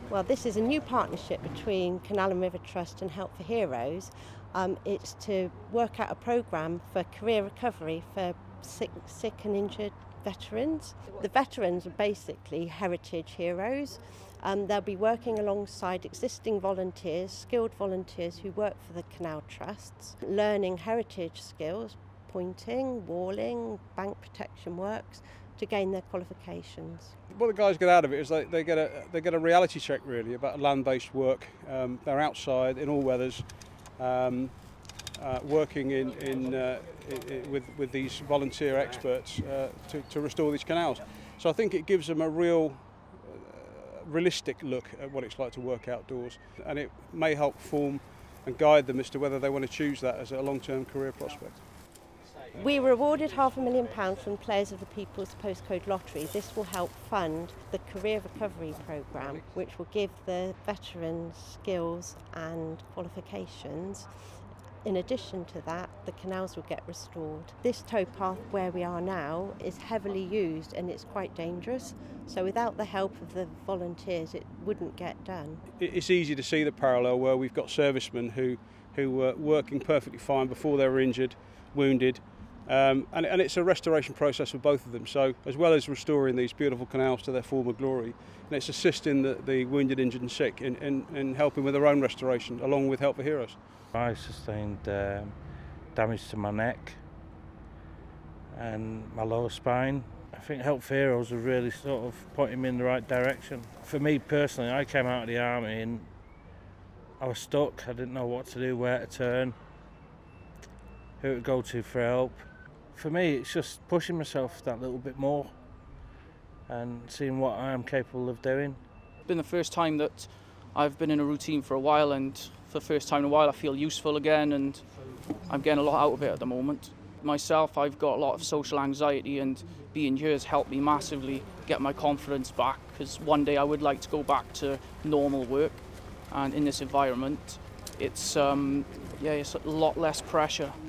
Well, this is a new partnership between Canal and River Trust and Help for Heroes. It's to work out a programme for career recovery for sick and injured veterans. The veterans are basically heritage heroes. They'll be working alongside existing volunteers, skilled volunteers who work for the Canal Trusts, learning heritage skills, pointing, walling, bank protection works, to gain their qualifications. What the guys get out of it is they get a reality check really about land-based work. They're outside in all weathers, working with these volunteer experts to restore these canals. So I think it gives them a realistic look at what it's like to work outdoors, and it may help form and guide them as to whether they want to choose that as a long-term career prospect. We were awarded £500,000 from players of the People's Postcode Lottery. This will help fund the career recovery programme, which will give the veterans skills and qualifications. In addition to that, the canals will get restored. This towpath where we are now is heavily used and it's quite dangerous. So without the help of the volunteers, it wouldn't get done. It's easy to see the parallel where we've got servicemen who were working perfectly fine before they were injured, wounded, and it's a restoration process for both of them. So as well as restoring these beautiful canals to their former glory, and it's assisting the wounded, injured and sick in helping with their own restoration along with Help for Heroes. I sustained damage to my neck and my lower spine. I think Help for Heroes have really sort of pointed me in the right direction. For me personally, I came out of the army and I was stuck. I didn't know what to do, where to turn, who to go to for help. For me, it's just pushing myself that little bit more and seeing what I am capable of doing. It's been the first time that I've been in a routine for a while, and for the first time in a while I feel useful again, and I'm getting a lot out of it at the moment. Myself, I've got a lot of social anxiety, and being here has helped me massively get my confidence back, because one day I would like to go back to normal work, and in this environment it's a lot less pressure.